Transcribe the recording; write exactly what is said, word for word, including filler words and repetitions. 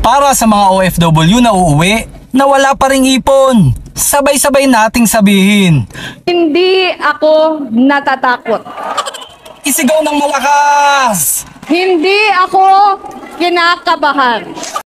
Para sa mga O F W na uuwi na wala pa ring ipon, sabay-sabay nating sabihin, Hindi ako natatakot. isigaw ng malakas! Hindi ako kinakabahan.